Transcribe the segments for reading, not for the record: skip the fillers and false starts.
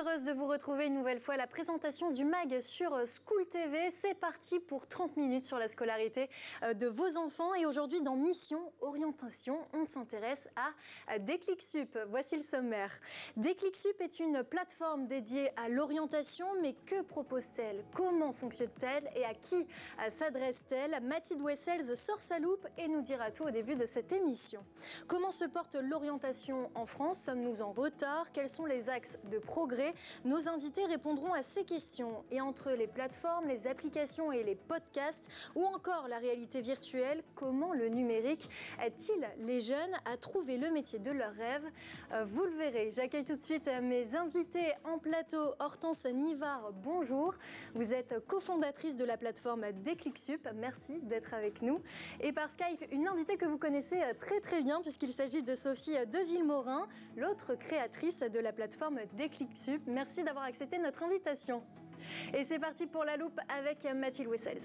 heureuse de vous retrouver une nouvelle fois à la présentation du MAG sur School TV. C'est parti pour 30 minutes sur la scolarité de vos enfants. Et aujourd'hui, dans Mission Orientation, on s'intéresse à Déclic Sup. Voici le sommaire. Déclic Sup est une plateforme dédiée à l'orientation, mais que propose-t-elle? Comment fonctionne-t-elle et à qui s'adresse-t-elle? Mathilde Wessels sort sa loupe et nous dira tout au début de cette émission. Comment se porte l'orientation en France? Sommes-nous en retard? Quels sont les axes de progrès? Nos invités répondront à ces questions. Et entre les plateformes, les applications et les podcasts, ou encore la réalité virtuelle, comment le numérique aide-t-il les jeunes à trouver le métier de leur rêve? Vous le verrez. J'accueille tout de suite mes invités en plateau. Hortense Nivard, bonjour. Vous êtes cofondatrice de la plateforme Déclic Sup. Merci d'être avec nous. Et par Skype, une invitée que vous connaissez très bien, puisqu'il s'agit de Sophie de Villemorin, l'autre créatrice de la plateforme Déclic Sup. Merci d'avoir accepté notre invitation. Et c'est parti pour la loupe avec Mathilde Wessels.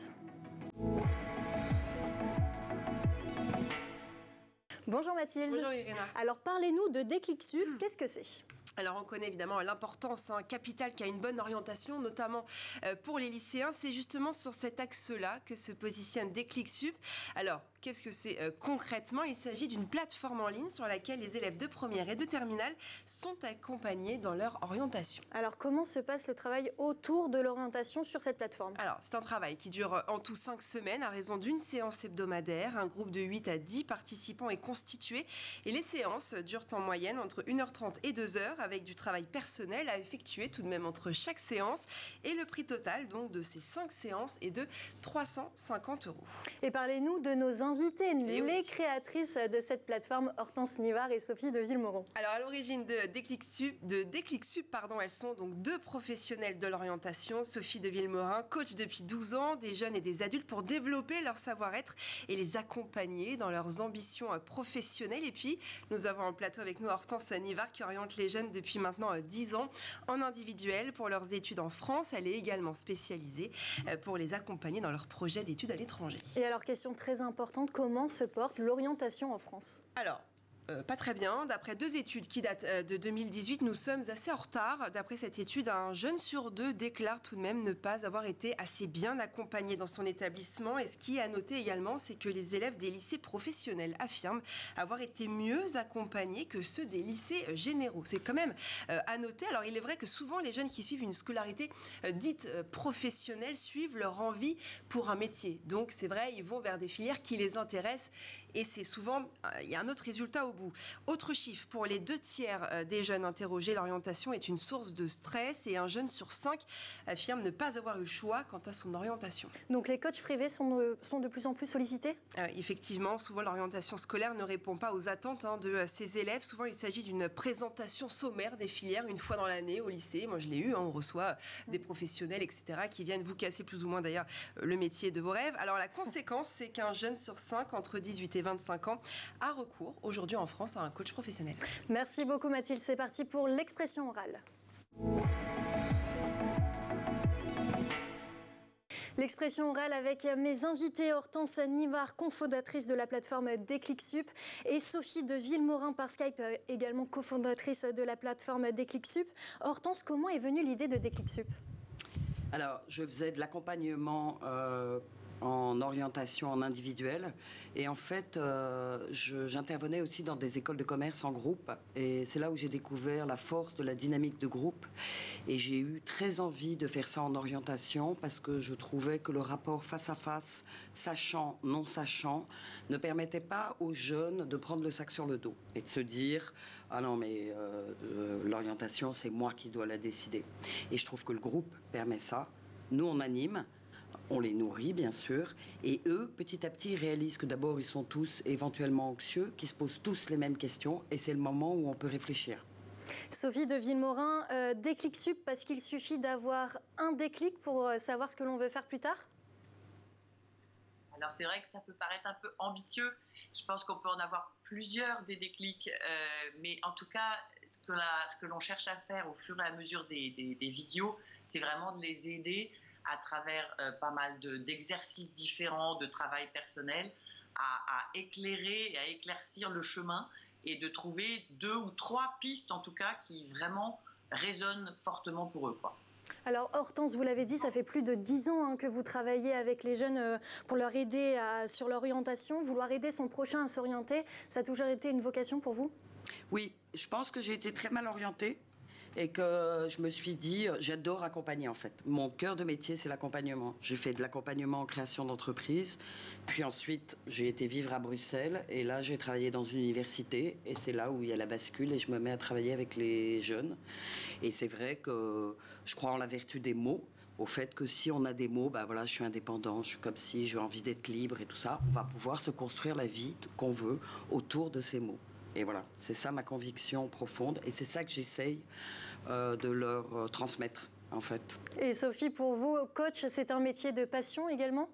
Bonjour Mathilde. Bonjour Irina. Alors parlez-nous de Déclic Sup, qu'est-ce que c'est ? Alors on connaît évidemment l'importance capitale qu'a une bonne orientation, notamment pour les lycéens. C'est justement sur cet axe-là que se positionne Déclic Sup. Alors, qu'est-ce que c'est concrètement? Il s'agit d'une plateforme en ligne sur laquelle les élèves de première et de terminale sont accompagnés dans leur orientation. Alors, comment se passe le travail autour de l'orientation sur cette plateforme? Alors, c'est un travail qui dure en tout 5 semaines à raison d'une séance hebdomadaire. Un groupe de 8 à 10 participants est constitué et les séances durent en moyenne entre 1h30 et 2h avec du travail personnel à effectuer tout de même entre chaque séance. Et le prix total donc de ces 5 séances est de 350 €. Et parlez-nous de nos invités, les créatrices de cette plateforme, Hortense Nivard et Sophie de Villemorin. Alors à l'origine de Déclic Sup, elles sont donc 2 professionnelles de l'orientation. Sophie de Villemorin, coach depuis 12 ans des jeunes et des adultes pour développer leur savoir-être et les accompagner dans leurs ambitions professionnelles. Et puis nous avons en plateau avec nous Hortense Nivard qui oriente les jeunes depuis maintenant 10 ans en individuel pour leurs études en France. Elle est également spécialisée pour les accompagner dans leurs projets d'études à l'étranger. Et alors question très importante, comment se porte l'orientation en France? Alors, pas très bien. D'après 2 études qui datent de 2018, nous sommes assez en retard. D'après cette étude, un jeune sur 2 déclare tout de même ne pas avoir été assez bien accompagné dans son établissement. Et ce qui est à noter également, c'est que les élèves des lycées professionnels affirment avoir été mieux accompagnés que ceux des lycées généraux. C'est quand même à noter. Alors, il est vrai que souvent, les jeunes qui suivent une scolarité dite professionnelle suivent leur envie pour un métier. Donc, c'est vrai, ils vont vers des filières qui les intéressent. Et c'est souvent, il y a un autre résultat au bout. Autre chiffre, pour les 2/3 des jeunes interrogés, l'orientation est une source de stress et un jeune sur 5 affirme ne pas avoir eu le choix quant à son orientation. Donc les coachs privés sont de plus en plus sollicités? Effectivement, souvent l'orientation scolaire ne répond pas aux attentes de ces élèves. Souvent il s'agit d'une présentation sommaire des filières une fois dans l'année au lycée. Moi je l'ai eu, on reçoit des professionnels, etc. qui viennent vous casser plus ou moins d'ailleurs le métier de vos rêves. Alors la conséquence, c'est qu'un jeune sur 5 entre 18 et 25 ans a recours aujourd'hui en France à un coach professionnel. Merci beaucoup Mathilde, c'est parti pour l'expression orale. L'expression orale avec mes invités, Hortense Nivard, cofondatrice de la plateforme Déclic Sup, et Sophie de Villemorin par Skype, également cofondatrice de la plateforme Déclic Sup. Hortense, comment est venue l'idée de Déclic Sup? Alors, je faisais de l'accompagnement en orientation en individuel et en fait j'intervenais aussi dans des écoles de commerce en groupe et c'est là où j'ai découvert la force de la dynamique de groupe et j'ai eu très envie de faire ça en orientation parce que je trouvais que le rapport face à face, sachant, non sachant, ne permettait pas aux jeunes de prendre le sac sur le dos et de se dire « Ah non mais l'orientation c'est moi qui dois la décider ». Et je trouve que le groupe permet ça. Nous on anime, on les nourrit, bien sûr, et eux, petit à petit, ils réalisent que d'abord, ils sont tous éventuellement anxieux, qu'ils se posent tous les mêmes questions, et c'est le moment où on peut réfléchir. Sophie de Villemorin, Déclic Sup, parce qu'il suffit d'avoir un déclic pour savoir ce que l'on veut faire plus tard? Alors, c'est vrai que ça peut paraître un peu ambitieux. Je pense qu'on peut en avoir plusieurs des déclics, mais en tout cas, ce que l'on cherche à faire au fur et à mesure des visios, c'est vraiment de les aider à travers pas mal d'exercices différents, de travail personnel, à éclairer et à éclaircir le chemin et de trouver 2 ou 3 pistes en tout cas qui vraiment résonne fortement pour eux, quoi. Alors Hortense, vous l'avez dit, ça fait plus de 10 ans que vous travaillez avec les jeunes pour leur aider sur l'orientation. Vouloir aider son prochain à s'orienter, ça a toujours été une vocation pour vous? Oui, je pense que j'ai été très mal orientée et que je me suis dit, j'adore accompagner en fait. Mon cœur de métier, c'est l'accompagnement. J'ai fait de l'accompagnement en création d'entreprise, puis ensuite j'ai été vivre à Bruxelles et là j'ai travaillé dans une université et c'est là où il y a la bascule et je me mets à travailler avec les jeunes. Et c'est vrai que je crois en la vertu des mots. Au fait que si on a des mots, ben voilà, je suis indépendant, je suis comme si j'ai envie d'être libre et tout ça, on va pouvoir se construire la vie qu'on veut autour de ces mots. Et voilà, c'est ça ma conviction profonde et c'est ça que j'essaye de leur transmettre en fait. Et Sophie, pour vous, coach, c'est un métier de passion également?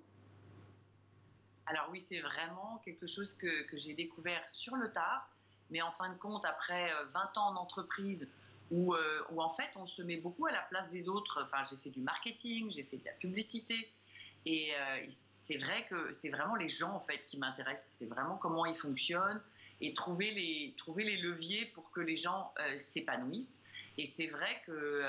Alors oui, c'est vraiment quelque chose que j'ai découvert sur le tard, mais en fin de compte, après 20 ans en entreprise, où en fait on se met beaucoup à la place des autres. Enfin, j'ai fait du marketing, j'ai fait de la publicité, et c'est vrai que c'est vraiment les gens en fait qui m'intéressent. C'est vraiment comment ils fonctionnent et trouver les leviers pour que les gens s'épanouissent. Et c'est vrai que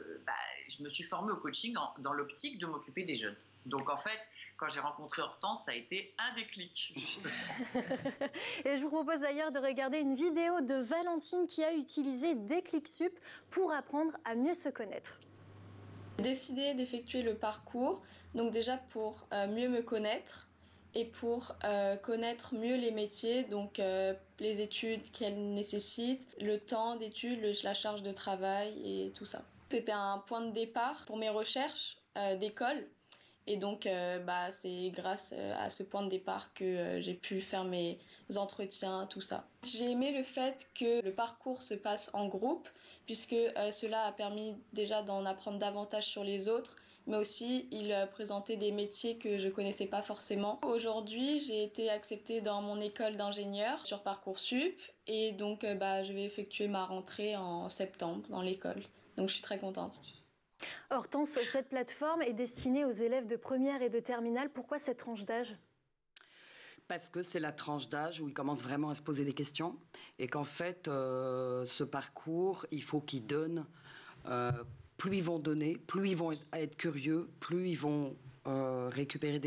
je me suis formée au coaching dans l'optique de m'occuper des jeunes. Donc en fait, quand j'ai rencontré Hortense, ça a été un déclic, justement. Et je vous propose d'ailleurs de regarder une vidéo de Valentine qui a utilisé Déclic Sup pour apprendre à mieux se connaître. J'ai décidé d'effectuer le parcours, donc déjà pour mieux me connaître et pour connaître mieux les métiers, donc les études qu'elles nécessitent, le temps d'études, la charge de travail et tout ça. C'était un point de départ pour mes recherches d'école. Et donc, c'est grâce à ce point de départ que j'ai pu faire mes entretiens, tout ça. J'ai aimé le fait que le parcours se passe en groupe, puisque cela a permis déjà d'en apprendre davantage sur les autres, mais aussi il présentait des métiers que je connaissais pas forcément. Aujourd'hui, j'ai été acceptée dans mon école d'ingénieur sur Parcoursup, et donc je vais effectuer ma rentrée en septembre dans l'école. Donc je suis très contente. Hortense, cette plateforme est destinée aux élèves de première et de terminale. Pourquoi cette tranche d'âge? Parce que c'est la tranche d'âge où ils commencent vraiment à se poser des questions et qu'en fait, ce parcours, il faut qu'ils donnent. Plus ils vont donner, plus ils vont être curieux, plus ils vont récupérer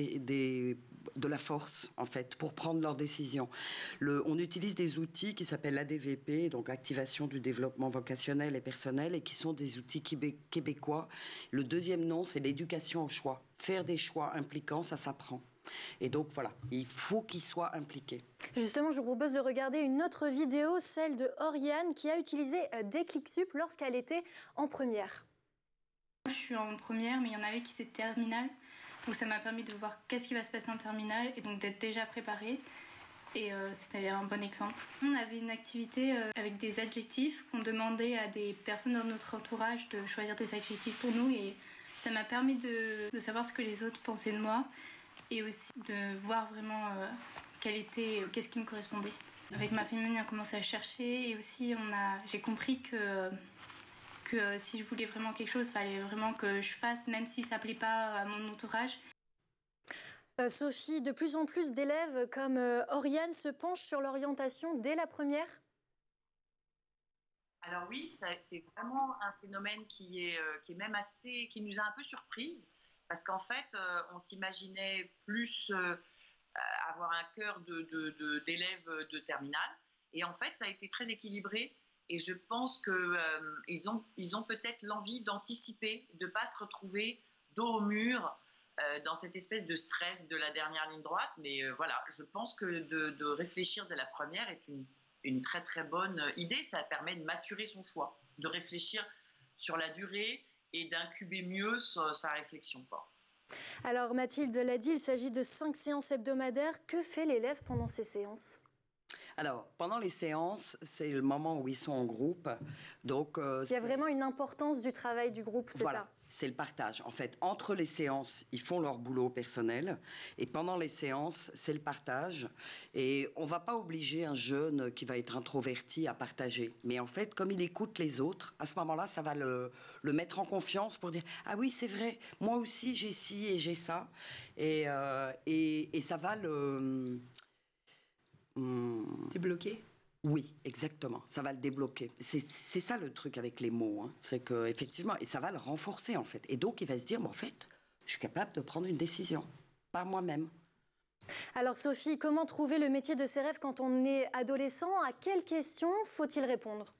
de la force, en fait, pour prendre leurs décisions. On utilise des outils qui s'appellent l'ADVP, donc Activation du développement vocationnel et personnel, et qui sont des outils québécois. Le deuxième nom, c'est l'éducation au choix. Faire des choix impliquants, ça s'apprend. Et donc voilà, il faut qu'ils soient impliqués. Justement, je vous propose de regarder une autre vidéo, celle de Oriane, qui a utilisé Déclic Sup lorsqu'elle était en première. Je suis en première, mais il y en avait qui étaient terminale. Donc ça m'a permis de voir qu'est-ce qui va se passer en terminale et donc d'être déjà préparée. Et c'était un bon exemple. On avait une activité avec des adjectifs qu'on demandait à des personnes dans notre entourage de choisir des adjectifs pour nous. Et ça m'a permis de savoir ce que les autres pensaient de moi et aussi de voir vraiment qu'est-ce qui me correspondait. Avec ma famille, on a commencé à chercher et aussi j'ai compris que si je voulais vraiment quelque chose, il fallait vraiment que je fasse, même si ça ne plaît pas à mon entourage. Sophie, de plus en plus d'élèves comme Oriane se penchent sur l'orientation dès la première? Alors oui, c'est vraiment un phénomène qui est même qui nous a un peu surprise, parce qu'en fait, on s'imaginait plus avoir un cœur d'élèves de terminale, et en fait, ça a été très équilibré. Et je pense qu'ils ont peut-être l'envie d'anticiper, de ne pas se retrouver dos au mur dans cette espèce de stress de la dernière ligne droite. Mais voilà, je pense que de réfléchir dès la première est une très très bonne idée. Ça permet de maturer son choix, de réfléchir sur la durée et d'incuber mieux sa réflexion, quoi. Alors Mathilde l'a dit, il s'agit de 5 séances hebdomadaires. Que fait l'élève pendant ces séances ? Alors, pendant les séances, c'est le moment où ils sont en groupe. Donc, il y a vraiment une importance du travail du groupe, c'est voilà, ça? C'est le partage. En fait, entre les séances, ils font leur boulot personnel. Et pendant les séances, c'est le partage. Et on ne va pas obliger un jeune qui va être introverti à partager. Mais en fait, comme il écoute les autres, à ce moment-là, ça va le mettre en confiance pour dire « Ah oui, c'est vrai, moi aussi, j'ai ci et j'ai ça. » Et ça va le... Débloqué. Oui, exactement. Ça va le débloquer. C'est ça le truc avec les mots. Hein. C'est que effectivement, et ça va le renforcer en fait. Et donc il va se dire, en fait, je suis capable de prendre une décision par moi-même. Alors Sophie, comment trouver le métier de ses rêves quand on est adolescent? À quelles questions faut-il répondre?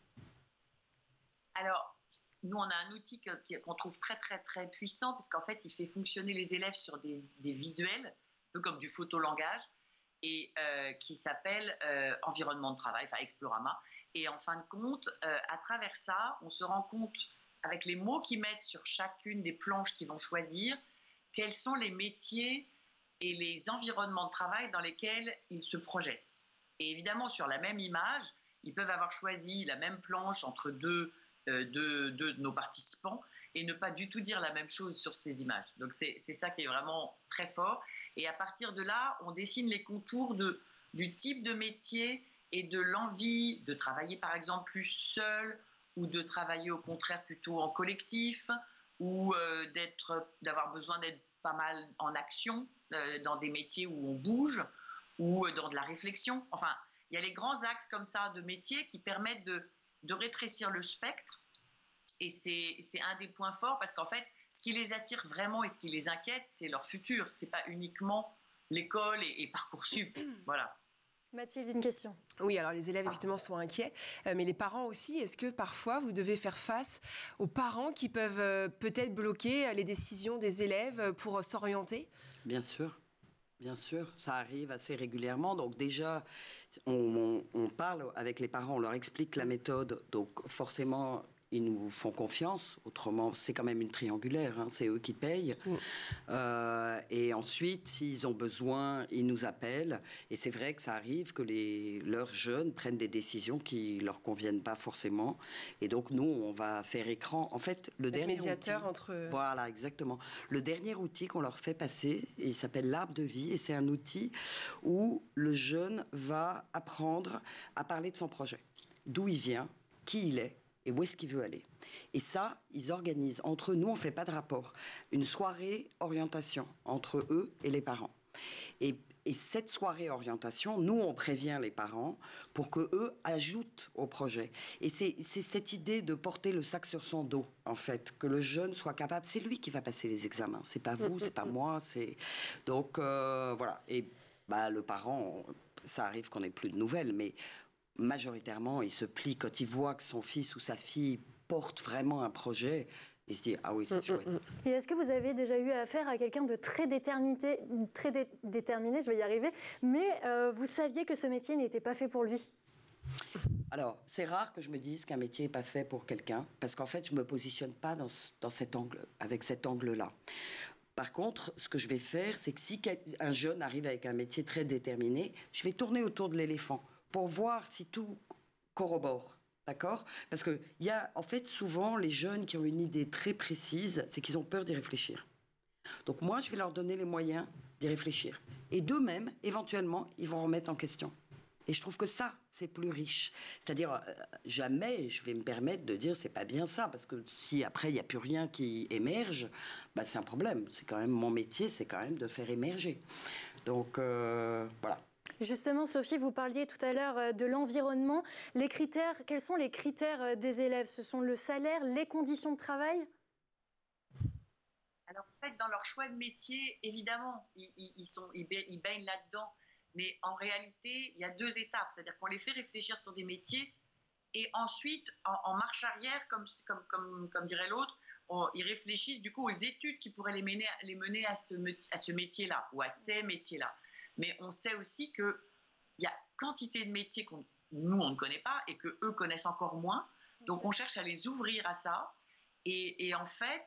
Alors, nous, on a un outil qu'on trouve très, très, très puissant, parce qu'en fait, il fait fonctionner les élèves sur des visuels, un peu comme du photolangage, et qui s'appelle Environnement de travail, enfin Explorama. Et en fin de compte, à travers ça, on se rend compte, avec les mots qu'ils mettent sur chacune des planches qu'ils vont choisir, quels sont les métiers et les environnements de travail dans lesquels ils se projettent. Et évidemment, sur la même image, ils peuvent avoir choisi la même planche entre deux de nos participants et ne pas du tout dire la même chose sur ces images. Donc c'est ça qui est vraiment très fort. Et à partir de là, on dessine les contours du type de métier et de l'envie de travailler par exemple plus seul, ou de travailler au contraire plutôt en collectif, ou d'avoir besoin d'être pas mal en action dans des métiers où on bouge, ou dans de la réflexion. Enfin, il y a les grands axes comme ça de métiers qui permettent de rétrécir le spectre. Et c'est un des points forts, parce qu'en fait, ce qui les attire vraiment et ce qui les inquiète, c'est leur futur. Ce n'est pas uniquement l'école et Parcoursup. Voilà. Mathilde, une question. Oui, alors les élèves évidemment sont inquiets, mais les parents aussi. Est-ce que parfois vous devez faire face aux parents qui peuvent peut-être bloquer les décisions des élèves pour s'orienter? Bien sûr. Bien sûr, ça arrive assez régulièrement. Donc déjà, on parle avec les parents, on leur explique la méthode. Donc forcément, ils nous font confiance. Autrement, c'est quand même une triangulaire, hein, c'est eux qui payent. Et ensuite, s'ils ont besoin, ils nous appellent. Et c'est vrai que ça arrive que leurs jeunes prennent des décisions qui ne leur conviennent pas forcément. Et donc, nous, on va faire écran. En fait, le dernier médiateur outil, entre... Voilà, exactement. Le dernier outil qu'on leur fait passer, il s'appelle l'arbre de vie. Et c'est un outil où le jeune va apprendre à parler de son projet. D'où il vient, qui il est, et où est-ce qu'il veut aller. Et ça, ils organisent entre eux, nous on ne fait pas de rapport, une soirée orientation entre eux et les parents. Et cette soirée orientation, nous on prévient les parents pour qu'eux ajoutent au projet. Et c'est cette idée de porter le sac sur son dos, en fait, que le jeune soit capable, c'est lui qui va passer les examens, c'est pas vous, c'est pas moi, c'est... Donc voilà, et le parent, ça arrive qu'on n'ait plus de nouvelles, mais majoritairement, il se plie quand il voit que son fils ou sa fille porte vraiment un projet. Il se dit, ah oui, c'est chouette. Et est-ce que vous avez déjà eu affaire à quelqu'un de très déterminé, je vais y arriver, mais vous saviez que ce métier n'était pas fait pour lui? Alors, c'est rare que je me dise qu'un métier n'est pas fait pour quelqu'un, parce qu'en fait, je ne me positionne pas dans cet angle, avec cet angle-là. Par contre, ce que je vais faire, c'est que si un jeune arrive avec un métier très déterminé, je vais tourner autour de l'éléphant pour voir si tout corrobore, d'accord? Parce qu'il y a, en fait, souvent, les jeunes qui ont une idée très précise, c'est qu'ils ont peur d'y réfléchir. Donc moi, je vais leur donner les moyens d'y réfléchir. Et d'eux-mêmes, éventuellement, ils vont remettre en question. Et je trouve que ça, c'est plus riche. C'est-à-dire, jamais je vais me permettre de dire c'est pas bien ça, parce que si après il n'y a plus rien qui émerge, c'est un problème. C'est quand même mon métier, c'est quand même de faire émerger. Donc voilà. Justement, Sophie, vous parliez tout à l'heure de l'environnement. Les critères, quels sont les critères des élèves? Ce sont le salaire, les conditions de travail? Alors, en fait, dans leur choix de métier, évidemment, ils baignent là-dedans. Mais en réalité, il y a deux étapes. C'est-à-dire qu'on les fait réfléchir sur des métiers et ensuite, en marche arrière, comme dirait l'autre, ils réfléchissent du coup aux études qui pourraient les mener à ce métier-là ou à ces métiers-là. Mais on sait aussi qu'il y a quantité de métiers que nous, on ne connaît pas et qu'eux connaissent encore moins. Donc, on cherche à les ouvrir à ça. Et en fait,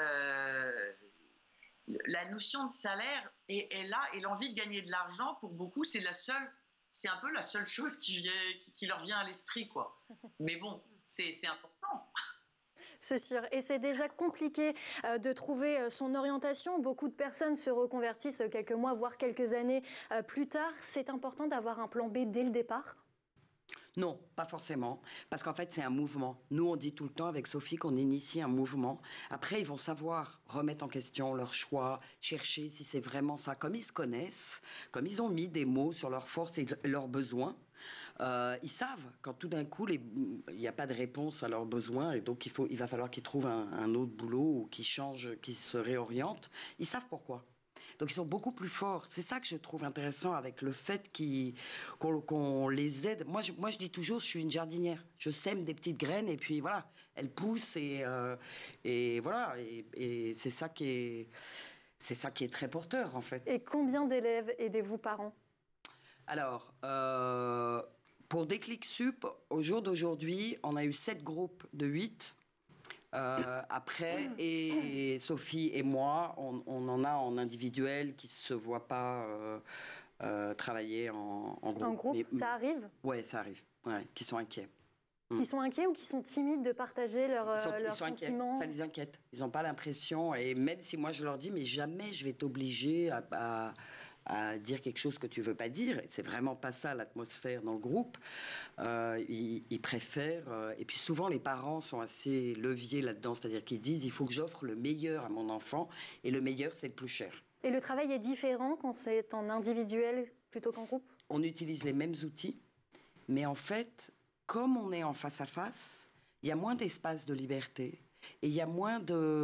la notion de salaire est là, et l'envie de gagner de l'argent, pour beaucoup, c'est un peu la seule chose qui leur vient à l'esprit, quoi. Mais bon, c'est important. C'est sûr. Et c'est déjà compliqué de trouver son orientation. Beaucoup de personnes se reconvertissent quelques mois, voire quelques années plus tard. C'est important d'avoir un plan B dès le départ? Non, pas forcément, parce qu'en fait, c'est un mouvement. Nous, on dit tout le temps avec Sophie qu'on initie un mouvement. Après, ils vont savoir remettre en question leur choix, chercher si c'est vraiment ça. Comme ils se connaissent, comme ils ont mis des mots sur leurs forces et leurs besoins, Ils savent quand tout d'un coup, il n'y a pas de réponse à leurs besoins et donc il va falloir qu'ils trouvent un autre boulot ou qu'ils changent, qu'ils se réorientent. Ils savent pourquoi. Donc ils sont beaucoup plus forts. C'est ça que je trouve intéressant avec le fait qu'on les aide. Moi, je dis toujours, je suis une jardinière. Je sème des petites graines et puis voilà, elles poussent et voilà. Et c'est ça qui est très porteur en fait. Et combien d'élèves aidez-vous par an? Alors, pour Déclic Sup, au jour d'aujourd'hui, on a eu 7 groupes de 8. Après, et Sophie et moi, on en a en individuel qui ne se voient pas travailler en groupe. En groupe, ça arrive? Oui, ça arrive, qui sont inquiets. Qui sont inquiets ou qui sont timides de partager leurs sentiments? Inquiets. Ça les inquiète. Ils n'ont pas l'impression, et même si moi je leur dis, mais jamais je vais t'obliger à dire quelque chose que tu veux pas dire. C'est vraiment pas ça l'atmosphère dans le groupe. Ils préfèrent. Et puis souvent les parents sont assez leviers là-dedans, c'est-à-dire qu'ils disent il faut que j'offre le meilleur à mon enfant et le meilleur c'est le plus cher. Et le travail est différent quand c'est en individuel plutôt qu'en groupe? On utilise les mêmes outils, mais en fait, comme on est en face à face, il y a moins d'espace de liberté et il y a moins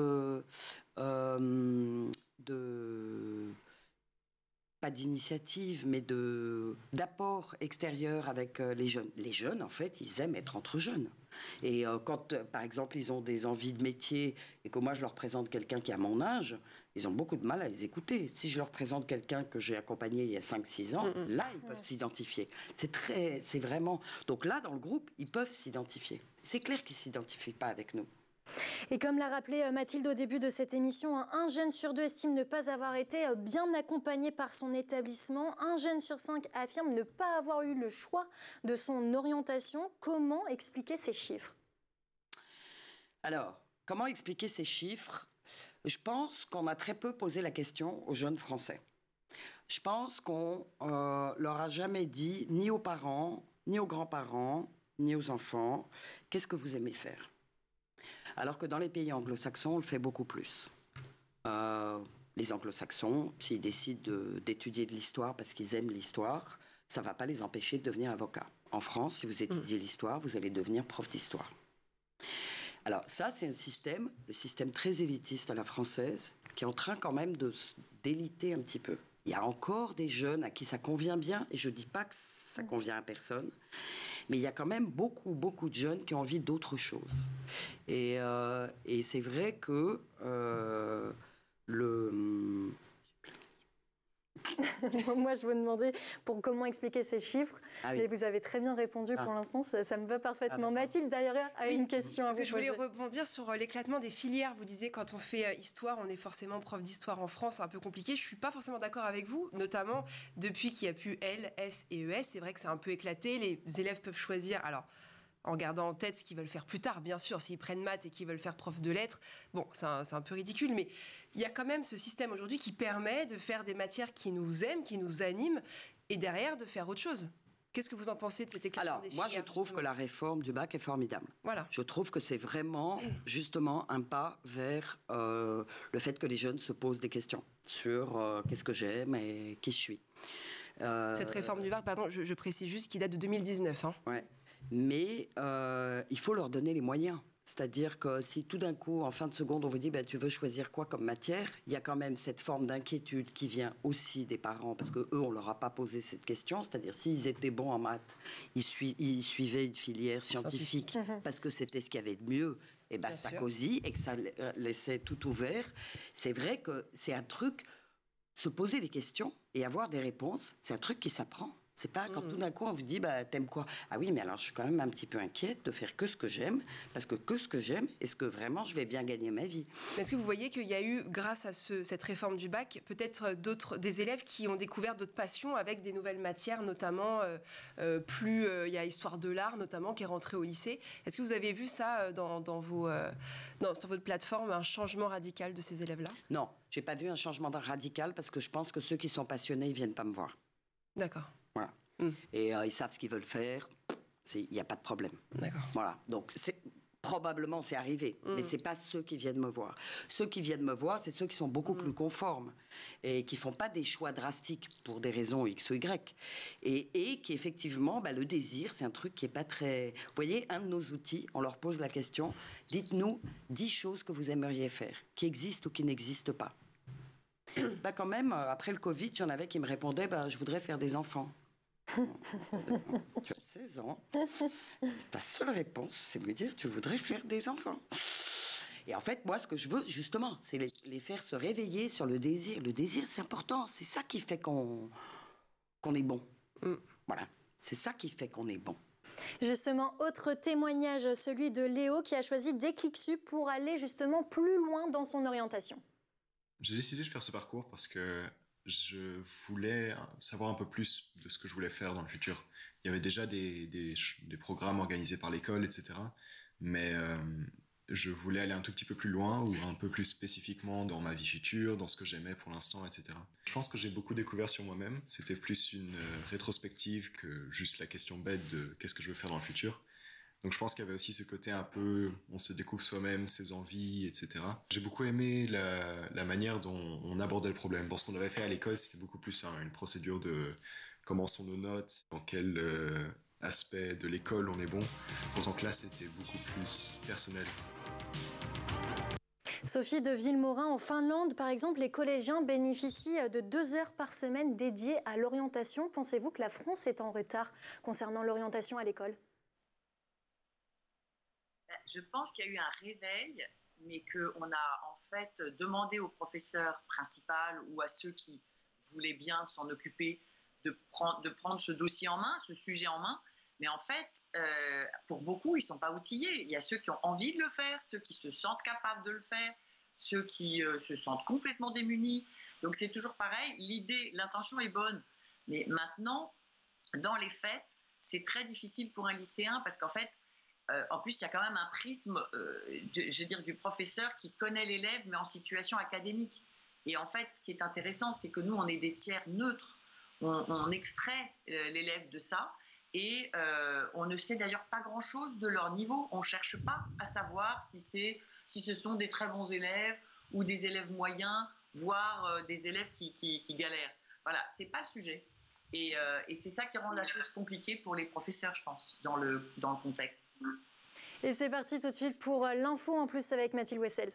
pas d'initiative, mais d'apport extérieur avec les jeunes. Les jeunes, en fait, ils aiment être entre jeunes. Et quand, par exemple, ils ont des envies de métier et que moi, je leur présente quelqu'un qui a mon âge, ils ont beaucoup de mal à les écouter. Si je leur présente quelqu'un que j'ai accompagné il y a 5-6 ans, là, ils peuvent s'identifier. C'est vraiment... Donc là, dans le groupe, ils peuvent s'identifier. C'est clair qu'ils ne s'identifient pas avec nous. Et comme l'a rappelé Mathilde au début de cette émission, un jeune sur 2 estime ne pas avoir été bien accompagné par son établissement. Un jeune sur 5 affirme ne pas avoir eu le choix de son orientation. Comment expliquer ces chiffres? Alors, comment expliquer ces chiffres? Je pense qu'on a très peu posé la question aux jeunes Français. Je pense qu'on leur a jamais dit, ni aux parents, ni aux grands-parents, ni aux enfants, qu'est-ce que vous aimez faire? Alors que dans les pays anglo-saxons, on le fait beaucoup plus. Les anglo-saxons, s'ils décident d'étudier de l'histoire parce qu'ils aiment l'histoire, ça ne va pas les empêcher de devenir avocat. En France, si vous étudiez l'histoire, vous allez devenir prof d'histoire. Alors ça, c'est un système, le système très élitiste à la française, qui est en train quand même d'éliter un petit peu. Il y a encore des jeunes à qui ça convient bien, et je ne dis pas que ça convient à personne, mais il y a quand même beaucoup, beaucoup de jeunes qui ont envie d'autre chose. Et c'est vrai que Moi, je vous demandais comment expliquer ces chiffres. Ah oui. Et vous avez très bien répondu pour l'instant, ça me va parfaitement. Mathilde, d'ailleurs, a une question à vous poser. Je voulais rebondir sur l'éclatement des filières. Vous disiez, quand on fait histoire, on est forcément prof d'histoire en France, c'est un peu compliqué. Je ne suis pas forcément d'accord avec vous, notamment depuis qu'il n'y a plus L, S et ES. C'est vrai que c'est un peu éclaté. Les élèves peuvent choisir... Alors, en gardant en tête ce qu'ils veulent faire plus tard, bien sûr, s'ils prennent maths et qu'ils veulent faire prof de lettres, bon, c'est un peu ridicule, mais il y a quand même ce système aujourd'hui qui permet de faire des matières qui nous aiment, qui nous animent, et derrière de faire autre chose. Qu'est-ce que vous en pensez de cet éclatement des filières? Moi, je trouve que la réforme du bac est formidable. Voilà. Je trouve que c'est vraiment, justement, un pas vers le fait que les jeunes se posent des questions sur qu'est-ce que j'aime et qui je suis. Cette réforme du bac, pardon, je précise juste, qui date de 2019. Hein. Ouais. Mais il faut leur donner les moyens. C'est-à-dire que si tout d'un coup, en fin de seconde, on vous dit tu veux choisir quoi comme matière, il y a quand même cette forme d'inquiétude qui vient aussi des parents, parce qu'eux, on ne leur a pas posé cette question. C'est-à-dire, s'ils étaient bons en maths, ils suivaient une filière scientifique parce que c'était ce qu'il y avait de mieux, et ça cosy, et que ça laissait tout ouvert. C'est vrai que c'est un truc, se poser des questions et avoir des réponses, c'est un truc qui s'apprend. C'est pas quand tout d'un coup on vous dit t'aimes quoi? Ah oui, mais alors je suis quand même un petit peu inquiète de faire que ce que j'aime, parce que ce que j'aime, est-ce que vraiment je vais bien gagner ma vie? Est-ce que vous voyez qu'il y a eu, grâce à cette réforme du bac, peut-être des élèves qui ont découvert d'autres passions avec des nouvelles matières, notamment il y a histoire de l'art notamment qui est rentrée au lycée. Est-ce que vous avez vu ça sur votre plateforme, un changement radical de ces élèves-là? Non, j'ai pas vu un changement radical, parce que je pense que ceux qui sont passionnés, ils viennent pas me voir. D'accord. Voilà. Et ils savent ce qu'ils veulent faire. Il n'y a pas de problème. D'accord. Voilà. Donc, Probablement, c'est arrivé, mais c'est pas ceux qui viennent me voir. Ceux qui viennent me voir, c'est ceux qui sont beaucoup plus conformes et qui font pas des choix drastiques pour des raisons X ou Y. Et qui, effectivement, le désir, c'est un truc qui est pas très... Vous voyez, un de nos outils, on leur pose la question, dites-nous 10 choses que vous aimeriez faire, qui existent ou qui n'existent pas. Quand même, après le Covid, j'en avais qui me répondaient, je voudrais faire des enfants. Tu as 16 ans, ta seule réponse, c'est de me dire tu voudrais faire des enfants. Et en fait, moi, ce que je veux, justement, c'est les faire se réveiller sur le désir. Le désir, c'est important. C'est ça qui fait qu'on est bon. Voilà. C'est ça qui fait qu'on est bon. Justement, autre témoignage, celui de Léo, qui a choisi Déclic Sup pour aller justement plus loin dans son orientation. J'ai décidé de faire ce parcours parce que je voulais savoir un peu plus de ce que je voulais faire dans le futur. Il y avait déjà des programmes organisés par l'école, etc. Mais je voulais aller un tout petit peu plus loin ou un peu plus spécifiquement dans ma vie future, dans ce que j'aimais pour l'instant, etc. Je pense que j'ai beaucoup découvert sur moi-même. C'était plus une rétrospective que juste la question bête de qu'est-ce que je veux faire dans le futur. Donc je pense qu'il y avait aussi ce côté un peu, on se découvre soi-même, ses envies, etc. J'ai beaucoup aimé la manière dont on abordait le problème. Dans ce qu'on avait fait à l'école, c'était beaucoup plus une procédure de comment sont nos notes, dans quel aspect de l'école on est bon. Pourtant que là, c'était beaucoup plus personnel. Sophie de Villemorin, en Finlande, par exemple, les collégiens bénéficient de 2 heures par semaine dédiées à l'orientation. Pensez-vous que la France est en retard concernant l'orientation à l'école ? Je pense qu'il y a eu un réveil, mais qu'on a en fait demandé au professeur principal ou à ceux qui voulaient bien s'en occuper de prendre ce dossier en main, ce sujet en main. Mais en fait, pour beaucoup, ils ne sont pas outillés. Il y a ceux qui ont envie de le faire, ceux qui se sentent capables de le faire, ceux qui se sentent complètement démunis. Donc c'est toujours pareil, l'intention est bonne. Mais maintenant, dans les faits, c'est très difficile pour un lycéen parce qu'en fait, en plus, il y a quand même un prisme, du professeur qui connaît l'élève, mais en situation académique. Et en fait, ce qui est intéressant, c'est que nous, on est des tiers neutres. On extrait l'élève de ça. Et on ne sait d'ailleurs pas grand-chose de leur niveau. On ne cherche pas à savoir si ce sont des très bons élèves ou des élèves moyens, voire des élèves qui galèrent. Voilà, ce n'est pas le sujet. Et c'est ça qui rend la chose compliquée pour les professeurs, je pense, dans le contexte. Et c'est parti tout de suite pour l'info en plus avec Mathilde Wessels.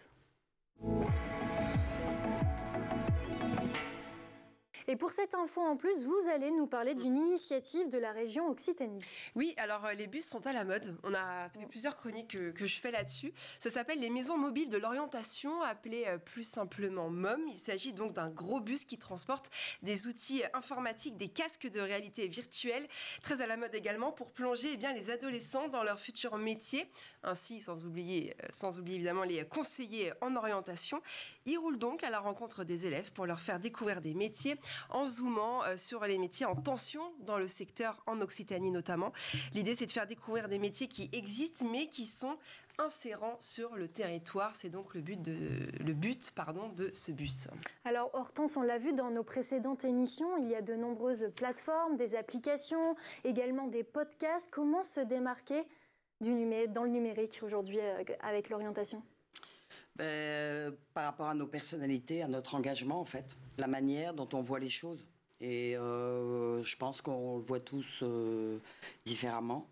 Et pour cette info en plus, vous allez nous parler d'une initiative de la région Occitanie. Oui, alors les bus sont à la mode. Ça fait plusieurs chroniques que je fais là-dessus. Ça s'appelle les maisons mobiles de l'orientation, appelées plus simplement MOM. Il s'agit donc d'un gros bus qui transporte des outils informatiques, des casques de réalité virtuelle, très à la mode également pour plonger les adolescents dans leur futur métier. Ainsi, sans oublier évidemment les conseillers en orientation. Ils roulent donc à la rencontre des élèves pour leur faire découvrir des métiers en zoomant sur les métiers en tension dans le secteur en Occitanie notamment. L'idée, c'est de faire découvrir des métiers qui existent mais qui sont insérants sur le territoire. C'est donc le but de ce bus. Alors Hortense, on l'a vu dans nos précédentes émissions, il y a de nombreuses plateformes, des applications, également des podcasts. Comment se démarquer dans le numérique aujourd'hui avec l'orientation ? Par rapport à nos personnalités, à notre engagement en fait, la manière dont on voit les choses. Et je pense qu'on le voit tous différemment.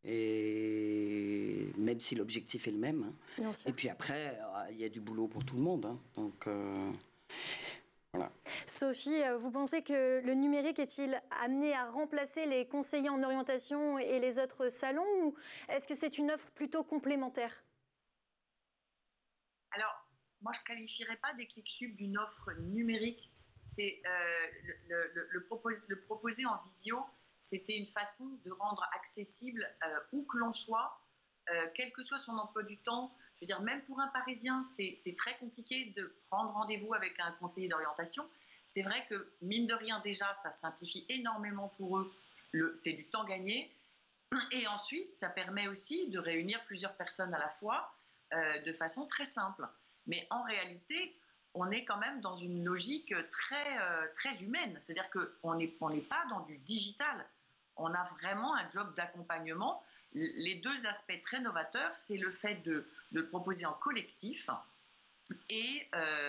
Et même si l'objectif est le même. Hein. Bien sûr. Et puis après, il y a du boulot pour tout le monde. Hein. Donc voilà. Sophie, vous pensez que le numérique est-il amené à remplacer les conseillers en orientation et les autres salons, ou est-ce que c'est une offre plutôt complémentaire ? Alors, moi, je ne qualifierais pas Déclic Sup d'une offre numérique. C'est le proposer en visio, c'était une façon de rendre accessible où que l'on soit, quel que soit son emploi du temps. Je veux dire, même pour un Parisien, c'est très compliqué de prendre rendez-vous avec un conseiller d'orientation. C'est vrai que, mine de rien, déjà, ça simplifie énormément pour eux. C'est du temps gagné. Et ensuite, ça permet aussi de réunir plusieurs personnes à la fois de façon très simple. Mais en réalité, on est quand même dans une logique très humaine. C'est-à-dire qu'on n'est pas dans du digital. on a vraiment un job d'accompagnement. Les deux aspects très novateurs, c'est le fait de le proposer en collectif et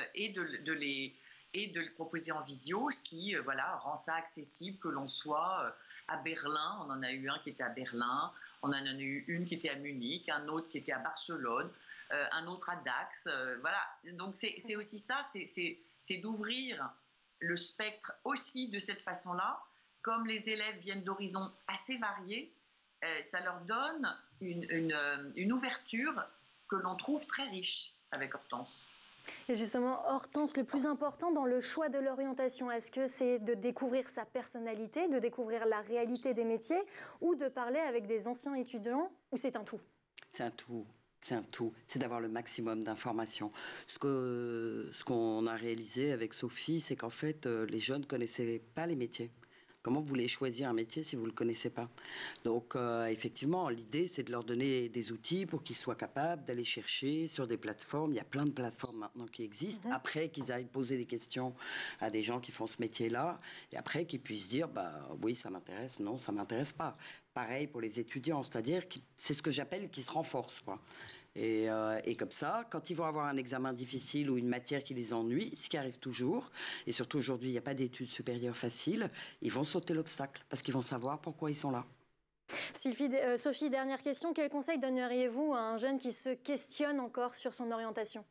de le proposer en visio, ce qui rend ça accessible, que l'on soit à Berlin, on en a eu un qui était à Berlin, on en a eu une qui était à Munich, un autre qui était à Barcelone, un autre à Dax, voilà. Donc c'est aussi ça, c'est d'ouvrir le spectre aussi de cette façon-là. Comme les élèves viennent d'horizons assez variés, ça leur donne une ouverture que l'on trouve très riche avec Hortense. Et justement, Hortense, le plus important dans le choix de l'orientation, est-ce que c'est de découvrir sa personnalité, de découvrir la réalité des métiers, ou de parler avec des anciens étudiants, ou c'est un tout? C'est un tout. C'est un tout, c'est d'avoir le maximum d'informations. Ce qu'on a réalisé avec Sophie, c'est qu'en fait, les jeunes ne connaissaient pas les métiers. Comment vous voulez choisir un métier si vous ne le connaissez pas? Donc, effectivement, l'idée, c'est de leur donner des outils pour qu'ils soient capables d'aller chercher sur des plateformes. Il y a plein de plateformes maintenant qui existent. Après, qu'ils aillent poser des questions à des gens qui font ce métier-là. Et après, qu'ils puissent dire, oui, ça m'intéresse, non, ça ne m'intéresse pas. Pareil pour les étudiants, c'est-à-dire que c'est ce que j'appelle qu'ils se renforcent, quoi. Et comme ça, quand ils vont avoir un examen difficile ou une matière qui les ennuie, ce qui arrive toujours, et surtout aujourd'hui, il n'y a pas d'études supérieures faciles, ils vont sauter l'obstacle parce qu'ils vont savoir pourquoi ils sont là. Sophie, dernière question. Quel conseil donneriez-vous à un jeune qui se questionne encore sur son orientation?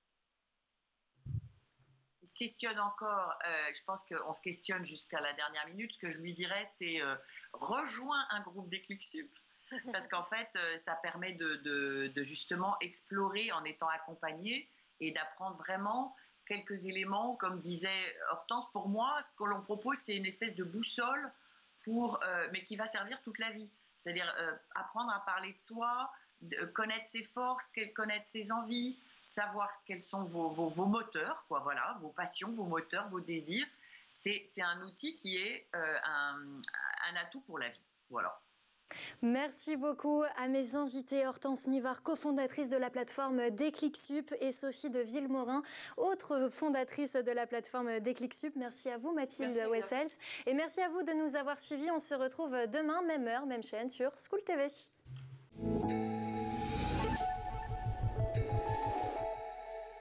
Il se questionne encore, je pense qu'on se questionne jusqu'à la dernière minute. Ce que je lui dirais, c'est rejoins un groupe Déclic Sup. Parce qu'en fait, ça permet de justement explorer en étant accompagné et d'apprendre vraiment quelques éléments. Comme disait Hortense, pour moi, ce que l'on propose, c'est une espèce de boussole, mais qui va servir toute la vie. C'est-à-dire apprendre à parler de soi, connaître ses forces, connaître ses envies, savoir quels sont vos moteurs, quoi, voilà, vos passions, vos moteurs, vos désirs. C'est un outil qui est un atout pour la vie. Voilà. Merci beaucoup à mes invités, Hortense Nivard, cofondatrice de la plateforme Déclic Sup, et Sophie de Villemorin, autre fondatrice de la plateforme Déclic Sup. Merci à vous, Mathilde Wessels. Et merci à vous de nous avoir suivis. On se retrouve demain, même heure, même chaîne, sur School TV.